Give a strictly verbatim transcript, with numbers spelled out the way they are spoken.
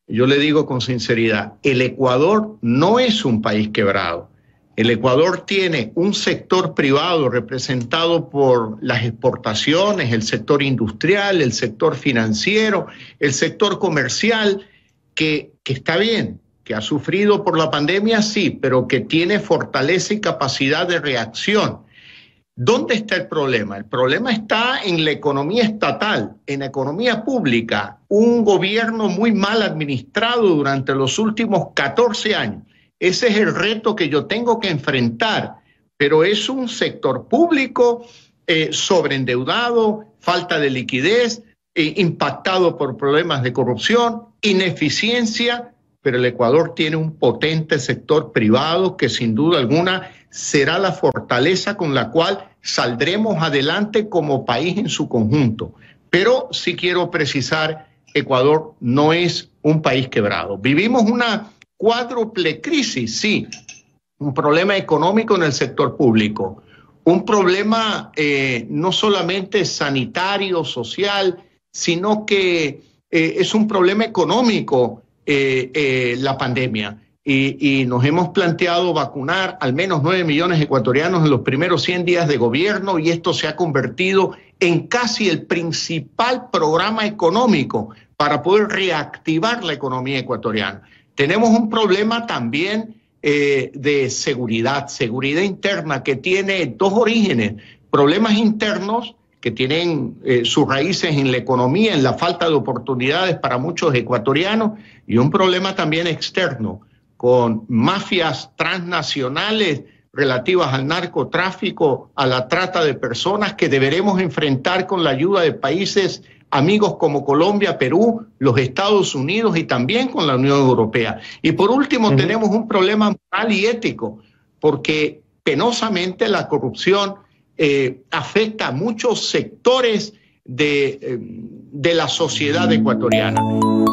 yo le digo con sinceridad, el Ecuador no es un país quebrado. El Ecuador tiene un sector privado representado por las exportaciones, el sector industrial, el sector financiero, el sector comercial, que, que está bien, que ha sufrido por la pandemia, sí, pero que tiene fortaleza y capacidad de reacción. ¿Dónde está el problema? El problema está en la economía estatal, en la economía pública. Un gobierno muy mal administrado durante los últimos catorce años. Ese es el reto que yo tengo que enfrentar, pero es un sector público eh, sobreendeudado, falta de liquidez, eh, impactado por problemas de corrupción, ineficiencia, pero el Ecuador tiene un potente sector privado que sin duda alguna será la fortaleza con la cual saldremos adelante como país en su conjunto. Pero sí quiero precisar, Ecuador no es un país quebrado. Vivimos una cuádruple crisis, sí, un problema económico en el sector público, un problema eh, no solamente sanitario, social, sino que eh, es un problema económico eh, eh, la pandemia. Y, y nos hemos planteado vacunar al menos nueve millones de ecuatorianos en los primeros cien días de gobierno, y esto se ha convertido en casi el principal programa económico para poder reactivar la economía ecuatoriana. Tenemos un problema también eh, de seguridad, seguridad interna, que tiene dos orígenes: problemas internos que tienen eh, sus raíces en la economía, en la falta de oportunidades para muchos ecuatorianos, y un problema también externo, con mafias transnacionales relativas al narcotráfico, a la trata de personas, que deberemos enfrentar con la ayuda de países amigos como Colombia, Perú, los Estados Unidos y también con la Unión Europea. Y por último, uh-huh. tenemos un problema moral y ético, porque penosamente la corrupción eh, afecta a muchos sectores de, eh, de la sociedad ecuatoriana.